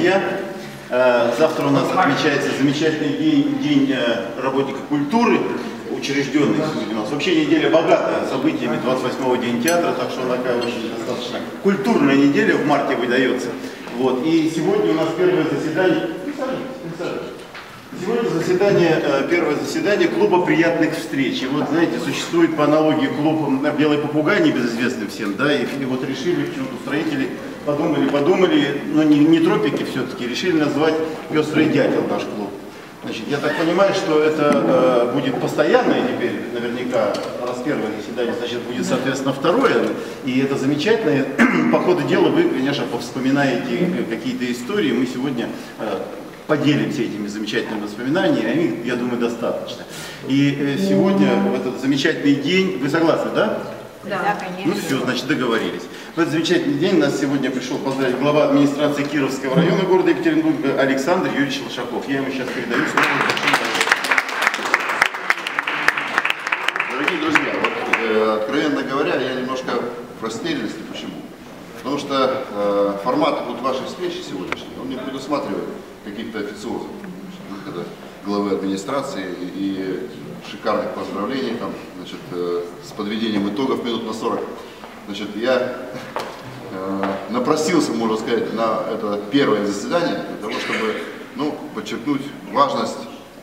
друзья! Завтра у нас отмечается замечательный день работника культуры, учрежденный у нас. Вообще неделя богата событиями, 28-го День театра, так что она такая очень достаточно культурная неделя в марте выдается. Вот. И сегодня у нас первое заседание. Сегодня первое заседание клуба приятных встреч. И вот, знаете, существует по аналогии клуб «Белый попугай», небезызвестный всем, да, и вот решили, почему-то строители подумали, но не тропики все-таки, решили назвать «Пестрый дятел» наш клуб. Значит, я так понимаю, что это будет постоянное теперь, наверняка, раз первое заседание, значит, будет, соответственно, второе. И это замечательно. По ходу дела вы, конечно, вспоминаете какие-то истории. Мы сегодня поделимся этими замечательными воспоминаниями, они, я думаю, достаточно. И сегодня, в этот замечательный день, вы согласны, да? Да, конечно. Ну все, значит, договорились. В этот замечательный день нас сегодня пришел поздравить глава администрации Кировского района города Екатеринбурга Александр Юрьевич Лошаков. Я ему сейчас передаю слово. Дорогие друзья, вот, откровенно говоря, я немножко в растерянности. Почему? Потому что формат вот вашей встречи сегодняшней, он не предусматривает каких-то официозов, выхода главы администрации и шикарных поздравлений там, значит, с подведением итогов минут на 40. Значит, я напросился, можно сказать, на это первое заседание для того, чтобы подчеркнуть важность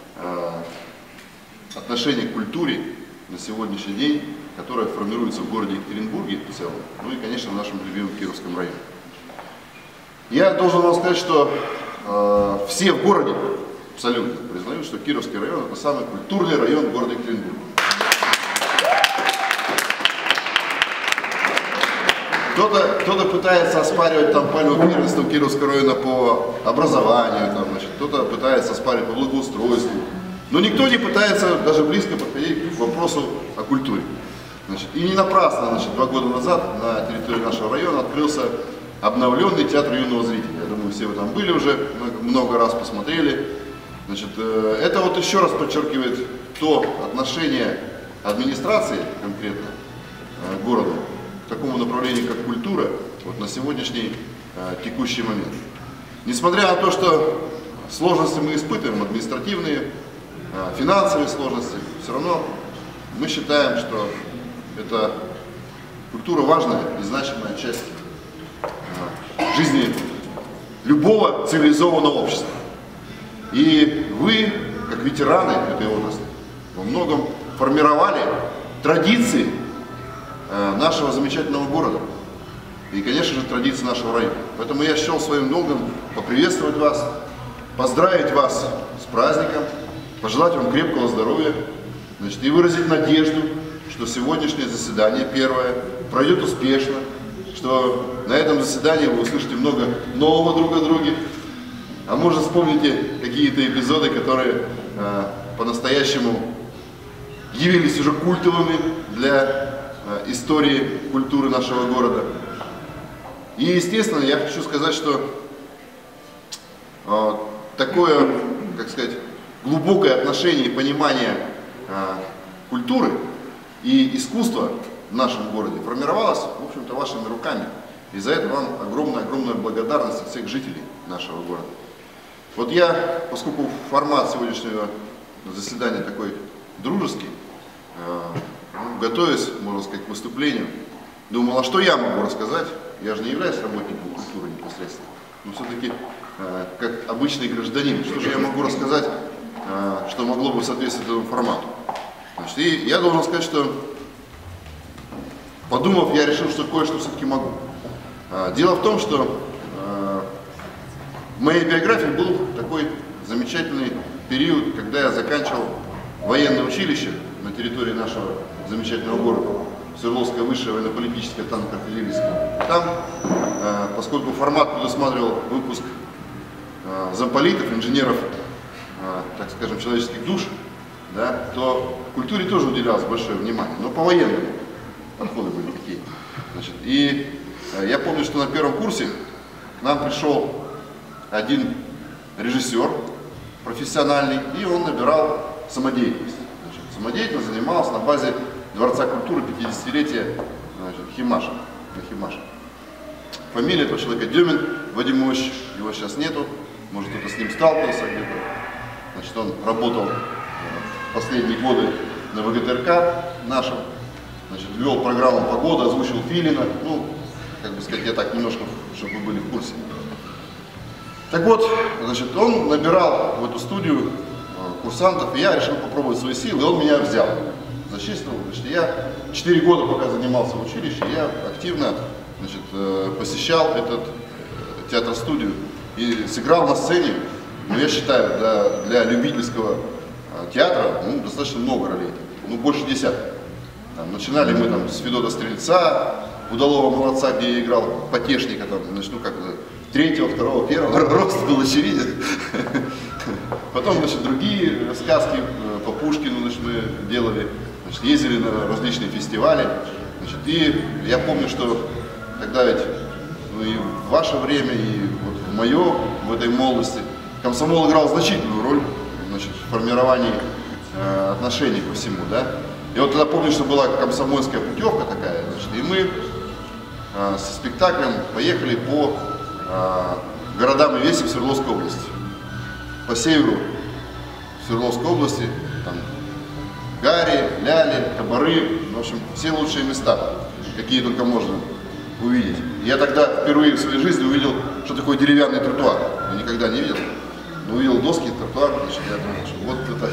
отношения к культуре на сегодняшний день, которая формируется в городе Екатеринбурге в целом, ну и, конечно, в нашем любимом Кировском районе. Я должен вам сказать, что все в городе абсолютно признают, что Кировский район — это самый культурный район города Екатеринбурга. Кто-то пытается оспаривать там пальму первенства Кировского района по образованию, кто-то пытается оспаривать по благоустройству, но никто не пытается даже близко подходить к вопросу о культуре. Значит, и не напрасно, 2 года назад на территории нашего района открылся обновленный театр юного зрителя. Я думаю, все вы там были уже, много раз посмотрели. Значит, это вот еще раз подчеркивает то отношение администрации конкретно города к такому направлению, как культура, вот на сегодняшний текущий момент. Несмотря на то, что сложности мы испытываем, административные, финансовые сложности, все равно мы считаем, что это культура важная и значимая часть жизни любого цивилизованного общества. И вы, как ветераны этой отрасли, во многом формировали традиции нашего замечательного города и, конечно же, традиции нашего района. Поэтому я счел своим долгом поприветствовать вас, поздравить вас с праздником, пожелать вам крепкого здоровья, значит, и выразить надежду, что сегодняшнее заседание первое пройдет успешно, что на этом заседании вы услышите много нового друг о друге, а может вспомните какие-то эпизоды, которые по-настоящему явились уже культовыми для истории культуры нашего города. И, естественно, я хочу сказать, что такое, как сказать, глубокое отношение и понимание культуры и искусства в нашем городе формировалось, в общем-то, вашими руками. И за это вам огромная благодарность от всех жителей нашего города. Вот я, поскольку формат сегодняшнего заседания такой дружеский, готовясь, можно сказать, к выступлению, думал, а что я могу рассказать? Я же не являюсь работником культуры непосредственно, но все-таки как обычный гражданин, что же я могу рассказать, что могло бы соответствовать этому формату? Значит, и я должен сказать, что, подумав, я решил, что кое-что все-таки могу. Дело в том, что в моей биографии был такой замечательный период, когда я заканчивал военное училище на территории нашего замечательного города, Свердловское высшее военно-политическое танк-артиллерийское. Там, поскольку формат предусматривал выпуск замполитов, инженеров, так скажем, человеческих душ, да, то культуре тоже уделялось большое внимание, но по военному подходы были такие. Значит, и я помню, что на первом курсе к нам пришел один режиссер профессиональный, и он набирал самодеятельность. Значит, самодеятельность занимался на базе Дворца культуры 50-летия Химаша. фамилия этого человека Демин Вадим Ильич, его сейчас нету, может кто-то с ним сталкивался где-то. Значит, он работал последние годы на ВГТРК нашем, значит, вел программу «Погода», озвучил Филина, ну, как бы сказать, я так немножко, чтобы вы были в курсе. Так вот, значит, он набирал в эту студию курсантов, и я решил попробовать свои силы, и он меня взял. Зачислил, значит, я 4 года, пока занимался в училище, я активно, значит, посещал этот театр-студию и сыграл на сцене, ну, я считаю, для любительского театра, ну, достаточно много ролей, ну, больше десятка. Там, начинали мы там с Федота Стрельца, Удалого Молодца, где я играл потешника, там, значит, ну, как третьего, второго, первого, рост был очевиден. Потом, значит, другие сказки по Пушкину, значит, мы делали, значит, ездили на различные фестивали, значит, и я помню, что тогда ведь, ну, и в ваше время, и вот в мое, в этой молодости, комсомол играл значительную роль, значит, в формировании отношений ко всему, да. И вот тогда помню, что была комсомольская путевка такая, значит, и мы со спектаклем поехали по городам и весям Свердловской области. По северу Свердловской области, там Гари, Ляли, Кабары, в общем, все лучшие места, какие только можно увидеть. Я тогда впервые в своей жизни увидел, что такое деревянный тротуар. Я никогда не видел. Но увидел доски, тротуар, значит, я думал, что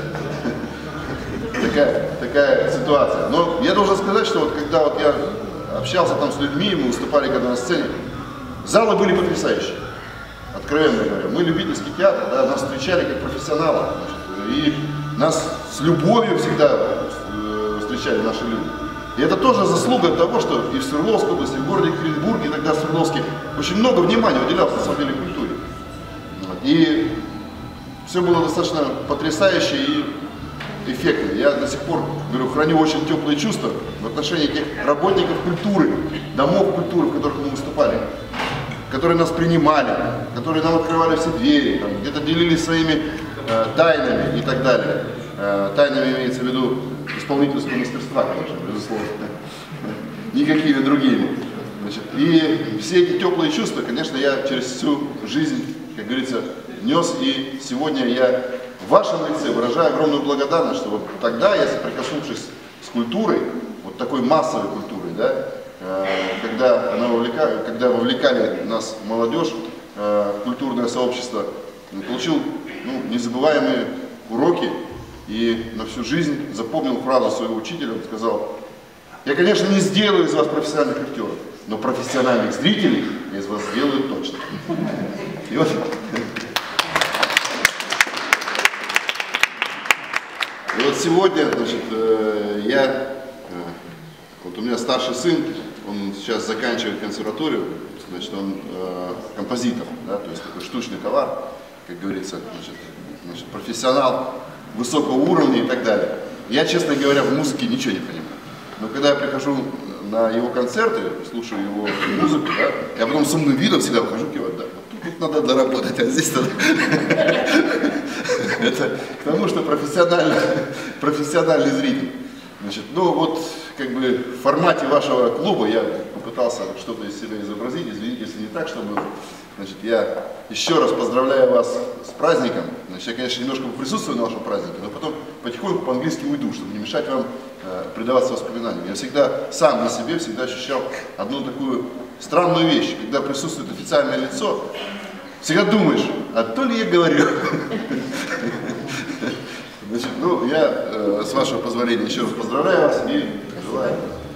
вот это такая ситуация. Но я должен сказать, что вот когда вот я общался там с людьми, мы выступали когда на сцене, залы были потрясающие. Откровенно говоря, мы любительский театр, да, нас встречали как профессионалов, значит, и нас с любовью всегда встречали наши люди. И это тоже заслуга того, что и в Свердловской области, и в городе Екатеринбурге, тогда в Свердловске, очень много внимания уделялось на самом деле культуре. И все было достаточно потрясающе и эффектно. Я до сих пор, говорю, храню очень теплые чувства в отношении тех работников культуры, домов культуры, в которых мы выступали, которые нас принимали, которые нам открывали все двери, где-то делились своими тайнами и так далее. Тайнами имеется в виду исполнительского мастерства, конечно, безусловно, никакими другими. Значит, и все эти теплые чувства, конечно, я через всю жизнь, как говорится, нес, и сегодня я в вашем лице выражаю огромную благодарность, что вот тогда я, соприкоснувшись с культурой, вот такой массовой культурой, да, когда вовлекали нас, молодежь, в культурное сообщество, получил, ну, незабываемые уроки и на всю жизнь запомнил фразу своего учителя. Он сказал: я, конечно, не сделаю из вас профессиональных актеров, но профессиональных зрителей я из вас сделаю точно. И вот, сегодня, значит, вот у меня старший сын, он сейчас заканчивает консерваторию, значит, он композитор, да, то есть такой штучный товар, как говорится, значит, профессионал высокого уровня и так далее. Я, честно говоря, в музыке ничего не понимаю. Но когда я прихожу на его концерты, слушаю его музыку, да, я потом с умным видом всегда выхожу, киваю, да, тут надо доработать, а здесь надо. Это к тому, что профессиональный зритель. Значит, ну вот, как бы в формате вашего клуба я попытался что-то из себя изобразить, извините, если не так, чтобы, значит, я еще раз поздравляю вас с праздником. Значит, я, конечно, немножко присутствую на вашем празднике, но потом потихоньку по-английски уйду, чтобы не мешать вам предаваться воспоминаниям. Я всегда сам на себе всегда ощущал одну такую странную вещь, когда присутствует официальное лицо, всегда думаешь, а то ли я говорю. Значит, ну, я, с вашего позволения, еще раз поздравляю вас и желаю